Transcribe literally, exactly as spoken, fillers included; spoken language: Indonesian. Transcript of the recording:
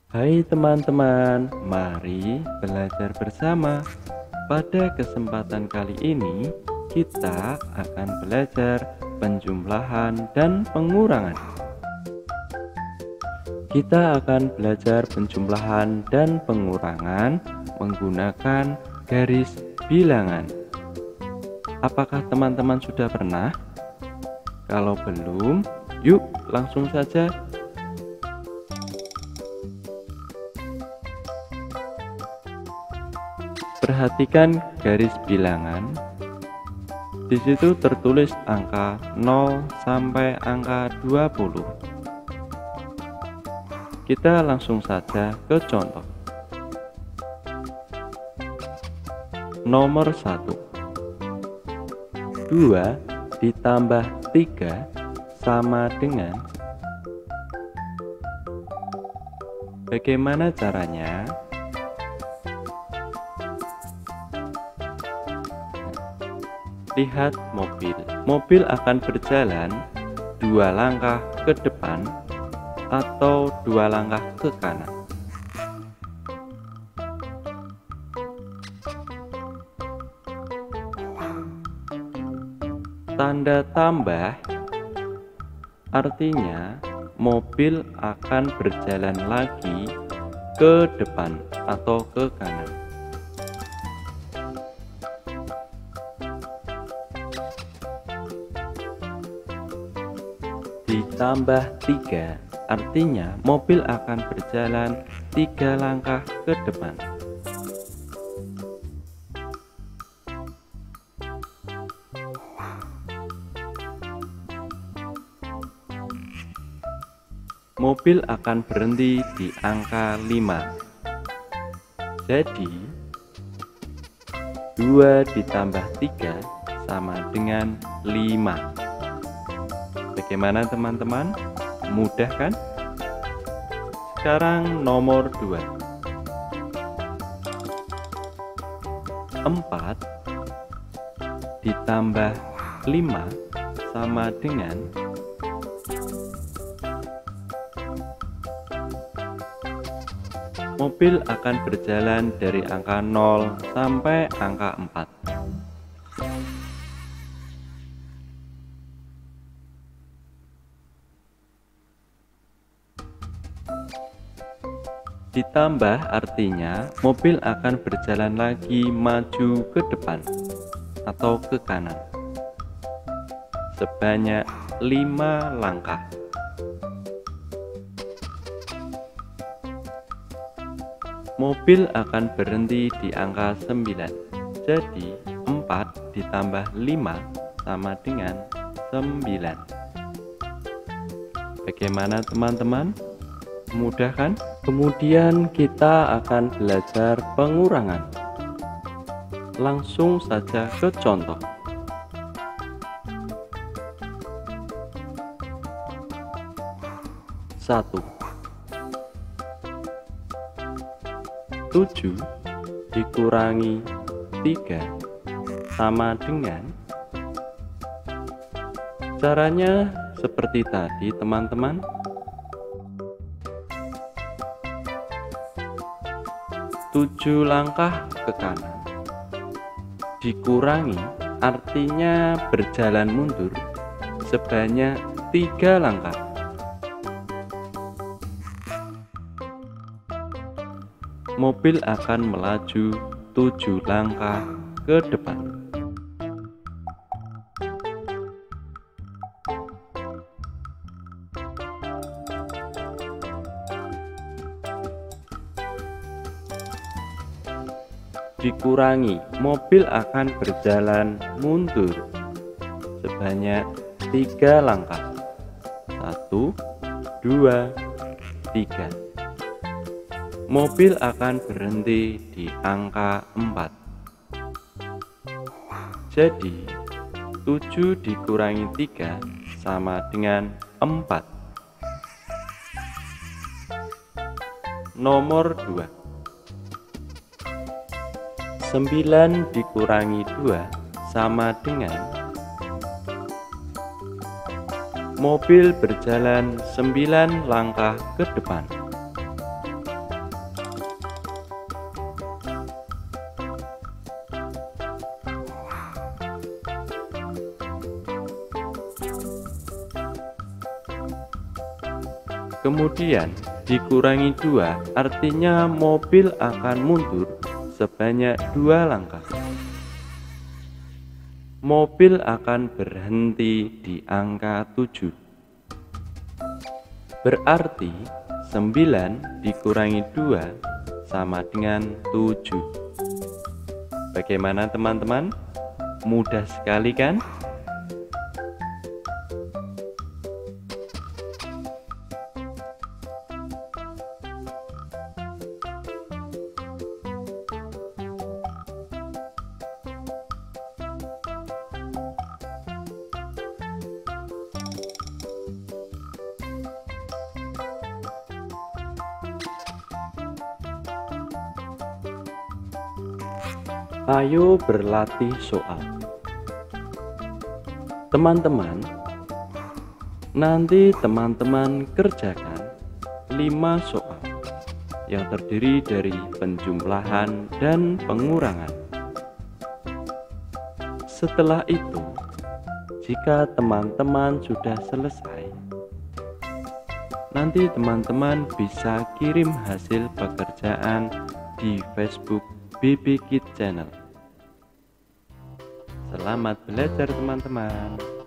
Hai teman-teman, mari belajar bersama. Pada kesempatan kali ini, kita akan belajar penjumlahan dan pengurangan. Kita akan belajar penjumlahan dan pengurangan menggunakan garis bilangan. Apakah teman-teman sudah pernah? Kalau belum, yuk langsung saja. Perhatikan garis bilangan. Di situ tertulis angka nol sampai angka dua puluh. Kita langsung saja ke contoh. Nomor satu. dua ditambah tiga sama dengan. Bagaimana caranya? Lihat mobil. Mobil akan berjalan dua langkah ke depan atau dua langkah ke kanan. Tanda tambah artinya mobil akan berjalan lagi ke depan atau ke kanan. Ditambah tiga artinya mobil akan berjalan tiga langkah ke depan. Mobil akan berhenti di angka lima. Jadi dua ditambah tiga sama dengan lima. Bagaimana teman-teman? Mudah kan? Sekarang nomor dua. empat ditambah lima sama dengan. Mobil akan berjalan dari angka nol sampai angka empat. Ditambah artinya mobil akan berjalan lagi maju ke depan atau ke kanan sebanyak lima langkah. Mobil akan berhenti di angka sembilan. Jadi empat ditambah lima sama dengan sembilan. Bagaimana teman-teman? Mudah kan? Kemudian kita akan belajar pengurangan. Langsung saja ke contoh. Satu. tujuh dikurangi tiga sama dengan. Caranya seperti tadi teman-teman. tujuh langkah ke kanan dikurangi artinya berjalan mundur sebanyak tiga langkah. Mobil akan melaju tujuh langkah ke depan. Dikurangi, mobil akan berjalan mundur sebanyak tiga langkah. Satu, dua, tiga. Mobil akan berhenti di angka empat. Jadi tujuh dikurangi tiga sama dengan empat. Nomor dua. sembilan dikurangi dua sama dengan. Mobil berjalan sembilan langkah ke depan. Kemudian dikurangi dua, artinya mobil akan mundur sebanyak dua langkah. Mobil akan berhenti di angka tujuh. Berarti sembilan dikurangi dua sama dengan tujuh. Bagaimana teman-teman? Mudah sekali kan? Ayo berlatih soal. Teman-teman, nanti teman-teman kerjakan lima soal yang terdiri dari penjumlahan dan pengurangan. Setelah itu, jika teman-teman sudah selesai, nanti teman-teman bisa kirim hasil pekerjaan di Facebook B B Kids Channel. Selamat belajar teman-teman.